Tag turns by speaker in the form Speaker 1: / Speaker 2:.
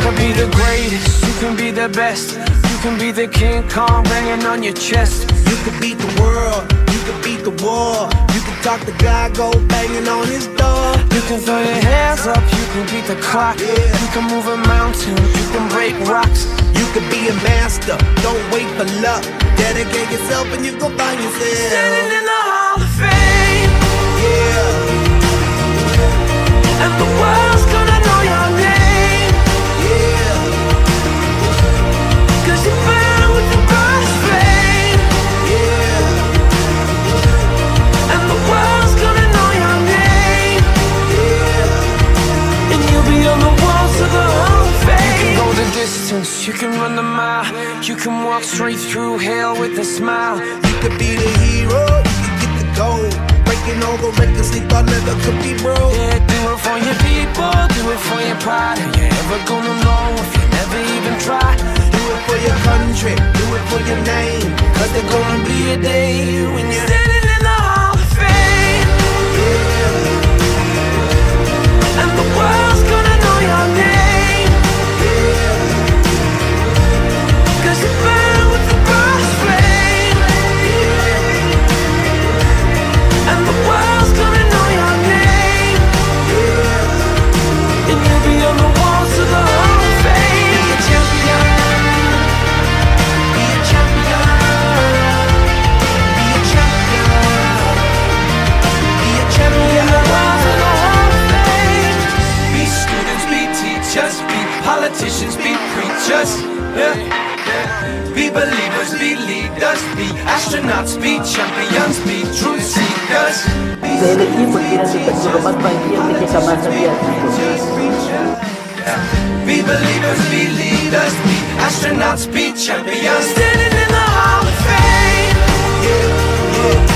Speaker 1: can be the greatest, you can be the best. You can be the King Kong banging on your chest.
Speaker 2: You can beat the world, you can beat the war. You can talk to God, go banging on his door.
Speaker 1: You can throw your hands up, you can beat the clock. You can move a mountain, you can break rocks.
Speaker 2: You can be a master, don't wait for luck. Dedicate yourself and you gon' find yourself
Speaker 1: standing in the Hall of Fame.
Speaker 2: Yeah.
Speaker 1: And the world's gonna know your name.
Speaker 2: Yeah.
Speaker 1: Cause you burn with the brightest flame.
Speaker 2: Yeah.
Speaker 1: And the world's gonna know your name.
Speaker 2: Yeah.
Speaker 1: And you'll be on the walls of the Hall of Fame. You can go the distance, you can run the mile. You can walk straight through hell with a smile.
Speaker 2: You could be the hero, you can get the gold. Breaking all the records they thought never could be broke.
Speaker 1: Yeah, do it for your people, do it for your pride. Are you ever gonna know if you never even try?
Speaker 2: Do it for your country, do it for your name. Cause there's gonna be a day when you're
Speaker 1: standing in the Hall of Fame.
Speaker 2: Yeah.
Speaker 1: And the world's gonna know your name.
Speaker 2: Yeah.
Speaker 1: Cause you burn with the brightest flame.
Speaker 2: Yeah.
Speaker 1: And the world's gonna know your name.
Speaker 2: Yeah.
Speaker 1: And you'll be on the walls of the Hall of Fame.
Speaker 2: Be a champion. Be a champion. Be a champion. Be a champion.
Speaker 1: The walls of the Hall of Fame.
Speaker 3: Be students, be teachers, be politicians, be preachers. Yeah. Be believers, be leaders, be astronauts, be champions, be truth seekers.
Speaker 4: Dahil nag-ibot din ang ipagsurumat pa hindi ang nagkasama sa biyan.
Speaker 3: Be believers, be leaders, be astronauts, be champions.
Speaker 1: Standing in the Hall of Fame.
Speaker 2: Yeah.